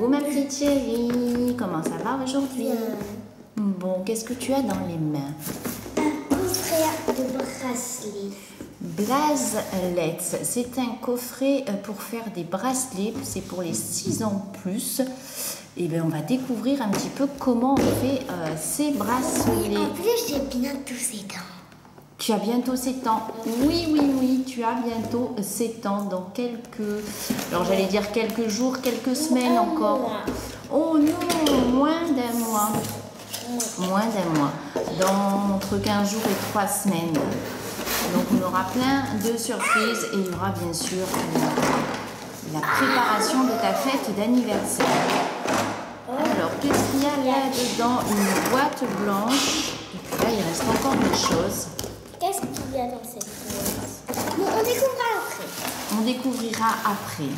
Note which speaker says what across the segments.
Speaker 1: Coucou ma petite chérie, comment ça va aujourd'hui? Bon, qu'est-ce que tu as dans les mains?
Speaker 2: Un coffret de bracelets.
Speaker 1: Bracelets, c'est un coffret pour faire des bracelets, c'est pour les 6 ans plus. Et bien on va découvrir un petit peu comment on fait ces bracelets.
Speaker 2: En plus, j'ai bientôt 7 ans.
Speaker 1: Tu as bientôt 7 ans. Oui, tu as bientôt 7 ans dans quelques... Alors j'allais dire quelques jours, quelques semaines encore. Oh non, moins d'un mois. Moins d'un mois. Dans entre 15 jours et 3 semaines. Donc on aura plein de surprises et il y aura bien sûr la préparation de ta fête d'anniversaire. Alors qu'est-ce qu'il y a là-dedans? Une boîte blanche. Et puis là il reste encore des choses.
Speaker 2: Qu'est-ce qu'il y a dans cette boîte? On découvrira après.
Speaker 1: On découvrira après.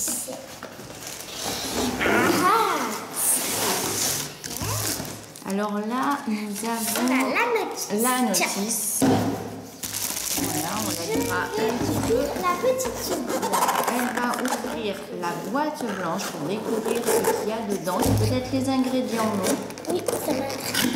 Speaker 1: Alors là, nous avons la notice. Voilà, on la lira un petit peu.
Speaker 2: La petite tube.
Speaker 1: Elle va ouvrir la boîte blanche pour découvrir ce qu'il y a dedans. Peut-être les ingrédients, non?
Speaker 2: Oui, ça m'intrigue.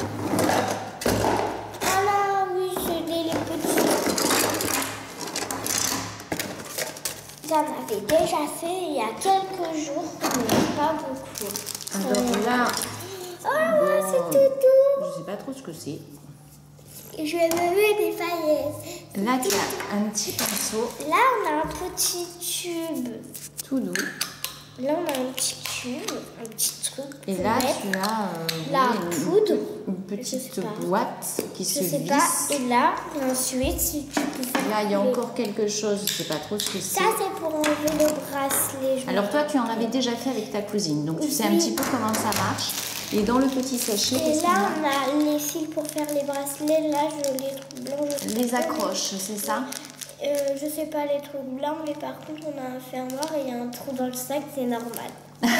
Speaker 2: J'en avais déjà fait il y a quelques jours, mais pas beaucoup.
Speaker 1: Alors là,
Speaker 2: oh, c'est tout.
Speaker 1: Je sais pas trop ce que c'est.
Speaker 2: Et je vais me mettre des paillettes.
Speaker 1: Là, tu as un petit pinceau.
Speaker 2: Là, on a un petit tube.
Speaker 1: Tout doux.
Speaker 2: Là, on a un petit tube, un petit truc.
Speaker 1: Et là, tu as
Speaker 2: la poudre.
Speaker 1: Une petite boîte qui se visse.
Speaker 2: Et là, ensuite, si tu peux faire...
Speaker 1: Là, il y a encore quelque chose, je ne sais pas trop ce que c'est.
Speaker 2: Ça, c'est pour enlever le bracelet.
Speaker 1: Alors toi, tu en avais déjà fait avec ta cousine, donc tu sais un petit peu comment ça marche. Et dans le petit sachet,
Speaker 2: et là, on a les fils pour faire les bracelets. Là, les trucs blancs.
Speaker 1: Les accroches, c'est ça?
Speaker 2: Je sais pas les trucs blancs, mais par contre, on a un fermoir et il y a un trou dans le sac, c'est normal.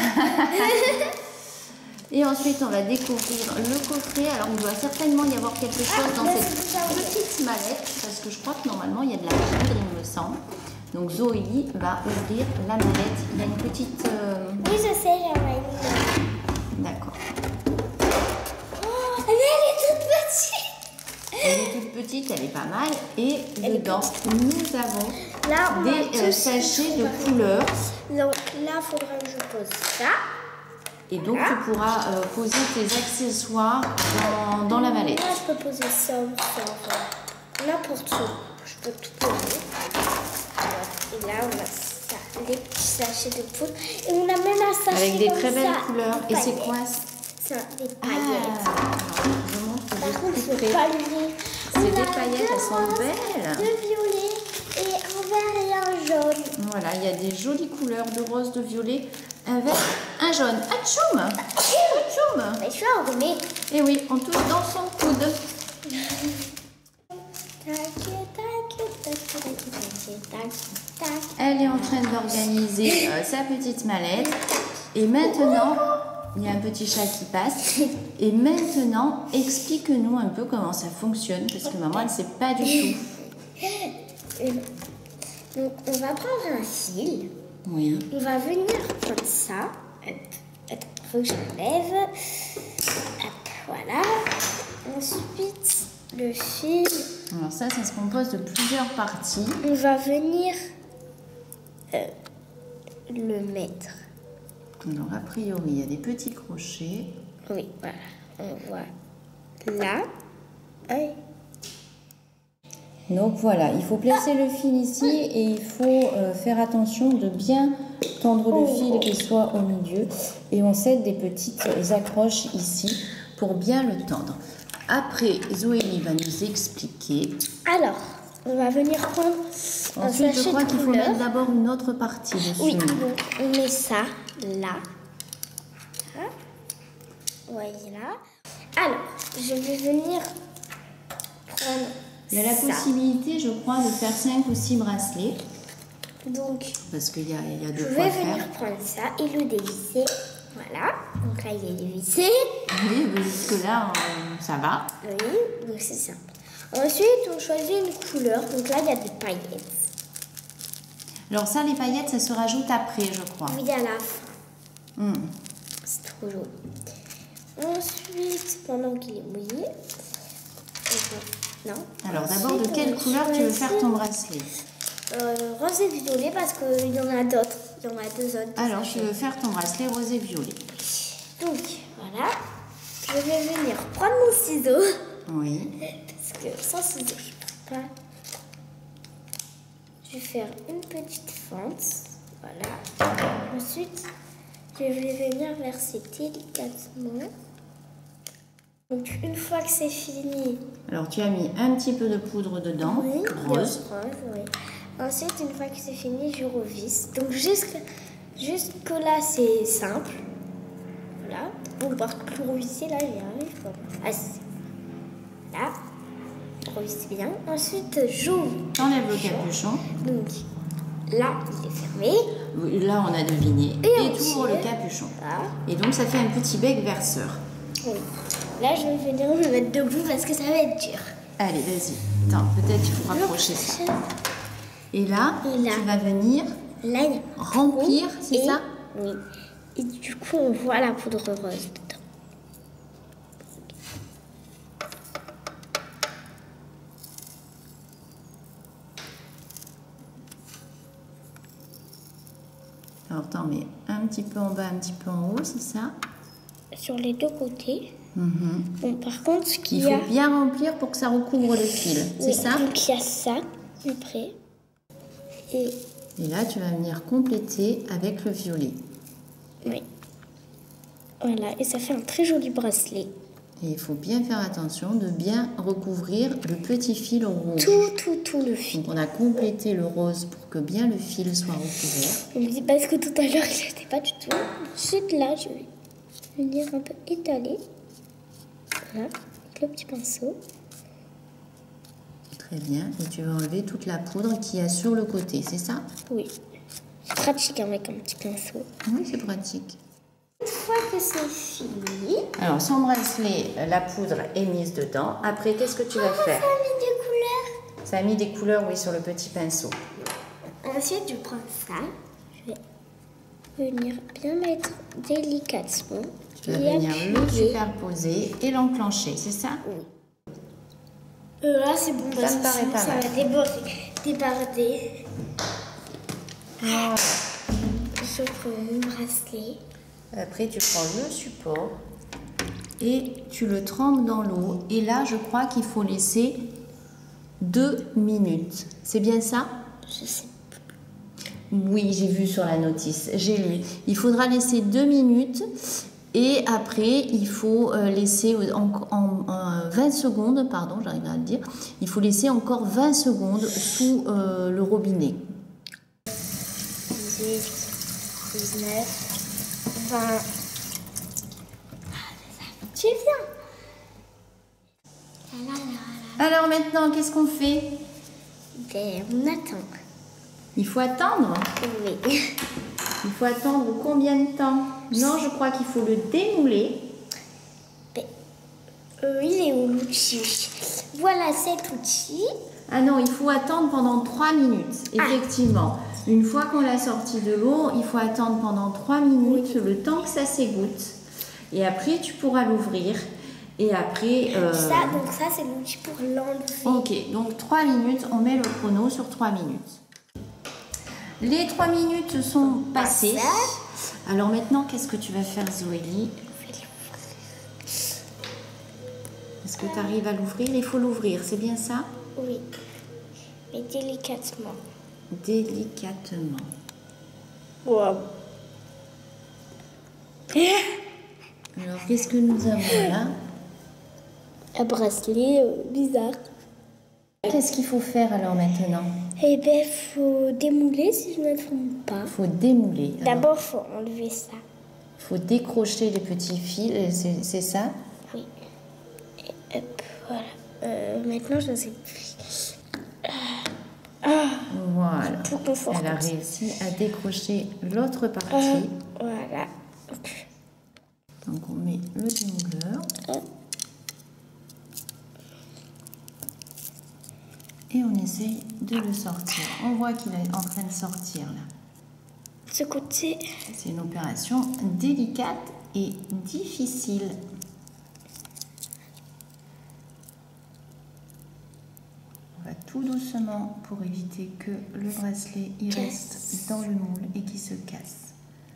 Speaker 1: Et ensuite, on va découvrir le coffret. Alors, il doit certainement y avoir quelque chose dans cette petite mallette, parce que je crois que normalement, il y a de la poudre, il me semble. Donc, Zoé va ouvrir la mallette. Il y a une petite...
Speaker 2: Oui, je sais, j'en ai une.
Speaker 1: D'accord.
Speaker 2: Oh, elle est toute petite.
Speaker 1: Elle est toute petite, elle est pas mal. Et dedans, nous avons
Speaker 2: là,
Speaker 1: des sachets de couleurs.
Speaker 2: Donc là, il faudra que je pose ça.
Speaker 1: Et donc, tu pourras poser tes accessoires dans la mallette.
Speaker 2: Là, je peux poser ça ou ça. N'importe où. Je peux tout poser. Et là, on a ça, les petits sachets de poudre. Et on a même un sachet
Speaker 1: avec des très belles couleurs. Et c'est quoi?
Speaker 2: C'est des paillettes.
Speaker 1: Je montre
Speaker 2: par contre, il ne faut pas l'ouvrir.
Speaker 1: C'est des paillettes, elles sont belles.
Speaker 2: Deux violets et un vert et un jaune.
Speaker 1: Voilà, il y a des jolies couleurs de rose, de violet, un vert, un jaune. Atchoum! Atchoum!
Speaker 2: Mais je suis enrhumée.
Speaker 1: Et oui, on touche dans son coude. Elle est en train d'organiser sa petite mallette. Et maintenant, il y a un petit chat qui passe. Et maintenant, explique-nous un peu comment ça fonctionne, parce que maman, elle ne sait pas du tout.
Speaker 2: Donc, on va prendre un fil.
Speaker 1: Oui.
Speaker 2: On va venir comme ça. Hop, faut que j'enlève. Hop, voilà. Ensuite, le fil.
Speaker 1: Alors ça se compose de plusieurs parties.
Speaker 2: On va venir le mettre.
Speaker 1: Alors a priori, il y a des petits crochets.
Speaker 2: Oui, voilà. On voit là. Aïe.
Speaker 1: Donc voilà, il faut placer le fil ici et il faut faire attention de bien tendre le fil qu'il soit au milieu. Et on set des petites accroches ici pour bien le tendre. Après, Zoélie va nous expliquer.
Speaker 2: Alors, on va venir prendre un
Speaker 1: Ensuite,
Speaker 2: sachet
Speaker 1: je crois
Speaker 2: de
Speaker 1: qu'il faut
Speaker 2: couleur.
Speaker 1: mettre d'abord une autre partie dessus.
Speaker 2: Oui, donc on met ça là. Voilà. Alors, je vais venir prendre
Speaker 1: Il y a la possibilité, je crois, de faire 5 ou 6 bracelets.
Speaker 2: Donc,
Speaker 1: parce qu'il y a de
Speaker 2: je
Speaker 1: quoi
Speaker 2: vais
Speaker 1: faire.
Speaker 2: venir prendre ça et le dévisser. Voilà. Donc là, il est dévissé.
Speaker 1: Oui, mais jusque-là, ça va.
Speaker 2: Oui, donc c'est simple. Ensuite, on choisit une couleur. Donc là, il y a des paillettes.
Speaker 1: Alors ça, les paillettes, ça se rajoute après, je crois.
Speaker 2: Oui, à la fin. C'est trop joli. Ensuite, pendant qu'il est mouillé, non.
Speaker 1: Alors d'abord, de quelle couleur tu veux faire ton bracelet?
Speaker 2: Rose et violet parce qu'il y en a d'autres. Il y en a 2 autres.
Speaker 1: Alors tu veux faire ton bracelet rose et violet.
Speaker 2: Donc voilà, je vais venir prendre mon ciseau.
Speaker 1: Oui.
Speaker 2: Parce que sans ciseau, je ne peux pas. Je vais faire une petite fente. Voilà. Ensuite, je vais venir verser délicatement. Donc une fois que c'est fini.
Speaker 1: Alors tu as mis un petit peu de poudre dedans,
Speaker 2: Oui,
Speaker 1: rose.
Speaker 2: Oui. Ensuite, une fois que c'est fini, je revisse. Donc jusque là, c'est simple. Voilà. Bon, par contre, le revisser, là, j'y arrive pas. Ah, c'est là. Je revisse bien. Ensuite, j'ouvre.
Speaker 1: T'enlèves le capuchon.
Speaker 2: Donc là, il est fermé.
Speaker 1: Là, on a deviné. Et tu ouvres le capuchon.
Speaker 2: Là.
Speaker 1: Et donc, ça fait un petit bec verseur.
Speaker 2: Oui. Là, je vais venir me mettre debout parce que ça va être dur.
Speaker 1: Allez, vas-y. Attends, peut-être il faut rapprocher ça. Et là, tu vas venir remplir, c'est ça?
Speaker 2: Oui. Et du coup, on voit la poudre rose dedans.
Speaker 1: Alors, t'en mets un petit peu en bas, un petit peu en haut, c'est ça?
Speaker 2: Sur les 2 côtés. Bon, par contre, ce qu'il
Speaker 1: Il faut bien remplir pour que ça recouvre le fil, c'est ça?
Speaker 2: Donc, il y a ça, après. Et
Speaker 1: là, tu vas venir compléter avec le violet.
Speaker 2: oui. Voilà, et ça fait un très joli bracelet.
Speaker 1: Et il faut bien faire attention de bien recouvrir le petit fil rouge.
Speaker 2: Tout le fil.
Speaker 1: Donc, on a complété le rose pour que bien le fil soit recouvert.
Speaker 2: On me dit parce que tout à l'heure, il n'était pas du tout. Ensuite, là, je vais venir un peu étaler. Voilà, avec le petit pinceau.
Speaker 1: Très bien. Et tu vas enlever toute la poudre qu'il y a sur le côté, c'est ça?
Speaker 2: Oui. C'est pratique avec un petit pinceau.
Speaker 1: Oui, c'est pratique.
Speaker 2: Une fois que c'est fini...
Speaker 1: Alors, son bracelet, la poudre est mise dedans. Après, qu'est-ce que tu vas faire?
Speaker 2: Ça a mis des couleurs.
Speaker 1: Ça a mis des couleurs, oui, sur le petit pinceau.
Speaker 2: Ensuite, je prends ça. Je vais venir bien mettre délicatement.
Speaker 1: Tu vas venir le superposer et l'enclencher, c'est ça?
Speaker 2: Oui. Là, c'est bon.
Speaker 1: Ça me paraît pas mal.
Speaker 2: Ça va déborder.
Speaker 1: Voilà.
Speaker 2: Je prends mon bracelet.
Speaker 1: Après, tu prends le support et tu le trempes dans l'eau. Et là, je crois qu'il faut laisser 2 minutes. C'est bien ça?
Speaker 2: Je sais.
Speaker 1: Oui, j'ai vu sur la notice. J'ai lu. Il faudra laisser 2 minutes. Et après, il faut laisser en 20 secondes, pardon, j'arrive à le dire. Il faut laisser encore 20 secondes sous le robinet.
Speaker 2: 18, 19... 20. Tu es bien.
Speaker 1: Alors maintenant, qu'est-ce qu'on fait?
Speaker 2: Ben, on attend.
Speaker 1: Il faut attendre?
Speaker 2: Oui.
Speaker 1: Il faut attendre combien de temps? Non, je crois qu'il faut le démouler.
Speaker 2: Ben, il est où l'outil? Voilà cet outil.
Speaker 1: Ah non, il faut attendre pendant 3 minutes, effectivement. Une fois qu'on l'a sorti de l'eau, il faut attendre pendant 3 minutes, le temps que ça s'égoutte. Et après, tu pourras l'ouvrir. Et après...
Speaker 2: Donc ça, c'est l'outil pour l'enlever.
Speaker 1: Ok, donc 3 minutes, on met le chrono sur 3 minutes. Les 3 minutes sont passées. Alors maintenant, qu'est-ce que tu vas faire, Zoélie? Est-ce que tu arrives à l'ouvrir? Il faut l'ouvrir, c'est bien ça?
Speaker 2: Oui, mais délicatement.
Speaker 1: Délicatement.
Speaker 2: Wow.
Speaker 1: Alors, qu'est-ce que nous avons là?
Speaker 2: Un bracelet bizarre.
Speaker 1: Qu'est-ce qu'il faut faire alors maintenant?
Speaker 2: Eh bien, il faut démouler si je ne me trompe pas.
Speaker 1: Il faut démouler.
Speaker 2: D'abord, il faut enlever ça.
Speaker 1: Il faut décrocher les petits fils, c'est ça?
Speaker 2: Oui. Et hop, voilà. Maintenant, je ne sais plus.
Speaker 1: Voilà.
Speaker 2: Tout confort.
Speaker 1: Elle a réussi à décrocher l'autre partie.
Speaker 2: Voilà.
Speaker 1: Donc, on met le démouleur. Et on essaye de le sortir. On voit qu'il est en train de sortir là.
Speaker 2: ce côté.
Speaker 1: C'est une opération délicate et difficile. On va tout doucement pour éviter que le bracelet il reste dans le moule et qu'il se casse.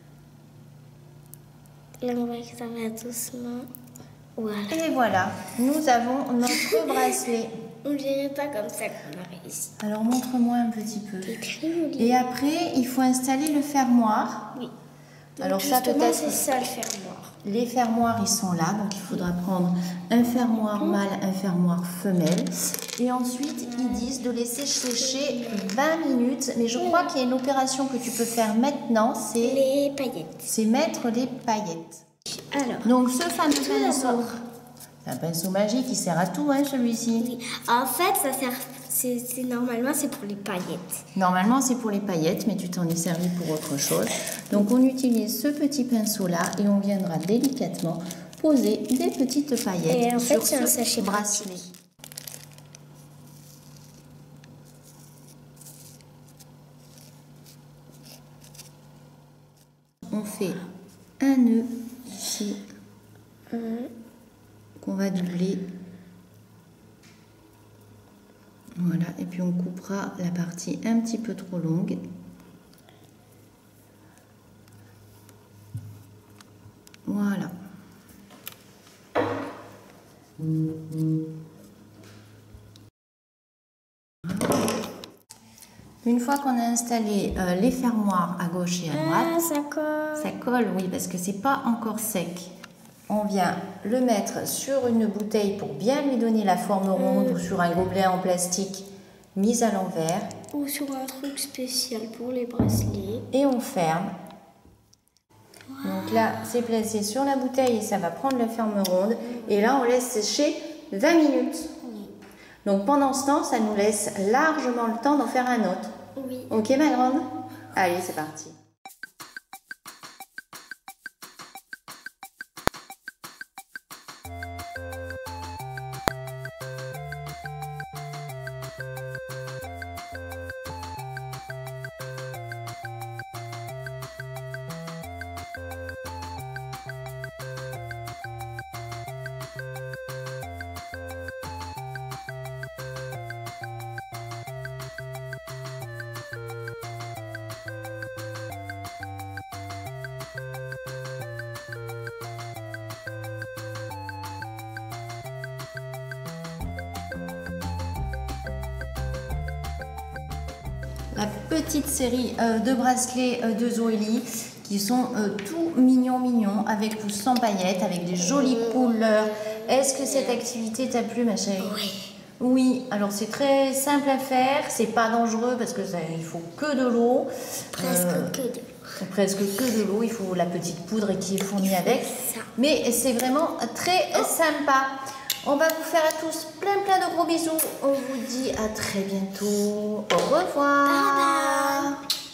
Speaker 2: Là, on va que ça va doucement. Voilà.
Speaker 1: Et voilà, nous avons notre bracelet.
Speaker 2: On dirait pas comme ça qu'on a réussi.
Speaker 1: Alors montre-moi un petit peu.
Speaker 2: C'est très joli.
Speaker 1: Et après, il faut installer le fermoir.
Speaker 2: Oui.
Speaker 1: Alors
Speaker 2: Donc,
Speaker 1: ça
Speaker 2: justement,
Speaker 1: peut-être.
Speaker 2: c'est ça le fermoir.
Speaker 1: Les fermoirs, ils sont là, donc il faudra prendre un fermoir mâle, un fermoir femelle. Et ensuite, ils disent de laisser sécher 20 minutes. Mais je crois qu'il y a une opération que tu peux faire maintenant, c'est
Speaker 2: Les paillettes.
Speaker 1: mettre les paillettes.
Speaker 2: Alors,
Speaker 1: Donc ce fameux
Speaker 2: tout
Speaker 1: pinceau,
Speaker 2: d'abord.
Speaker 1: c'est un pinceau magique, il sert à tout, hein, celui-ci.
Speaker 2: Oui. En fait, ça sert. Normalement, c'est pour les paillettes.
Speaker 1: Normalement, c'est pour les paillettes, mais tu t'en es servi pour autre chose. Donc, on utilise ce petit pinceau-là et on viendra délicatement poser des petites paillettes
Speaker 2: Et en fait,
Speaker 1: sur
Speaker 2: c'est un
Speaker 1: ce
Speaker 2: sachet
Speaker 1: bracelet. On fait un nœud ici qu'on va doubler. Voilà, et puis on coupera la partie un petit peu trop longue. Voilà. Une fois qu'on a installé les fermoirs à gauche et à droite,
Speaker 2: Ah, ça colle.
Speaker 1: ça colle, oui, parce que c'est pas encore sec. On vient le mettre sur une bouteille pour bien lui donner la forme ronde ou sur un gobelet en plastique mis à l'envers.
Speaker 2: Ou sur un truc spécial pour les bracelets.
Speaker 1: Et on ferme. Donc là, c'est placé sur la bouteille et ça va prendre la forme ronde. Et là, on laisse sécher 20 minutes.
Speaker 2: Oui.
Speaker 1: Donc pendant ce temps, ça nous laisse largement le temps d'en faire un autre.
Speaker 2: Oui.
Speaker 1: Ok, ma grande? Allez, c'est parti. La petite série de bracelets de Zoélie qui sont tout mignons avec ou sans paillettes, avec des jolies couleurs. Est-ce que cette activité t'a plu, ma chérie?
Speaker 2: Oui.
Speaker 1: Oui, alors c'est très simple à faire, c'est pas dangereux parce que il faut que de l'eau.
Speaker 2: Presque que de.
Speaker 1: Presque que de l'eau, il faut la petite poudre qui est fournie avec.
Speaker 2: Ça.
Speaker 1: Mais c'est vraiment très sympa. On va vous faire à tous plein de gros bisous. On vous dit à très bientôt. Au revoir.
Speaker 2: Bye bye.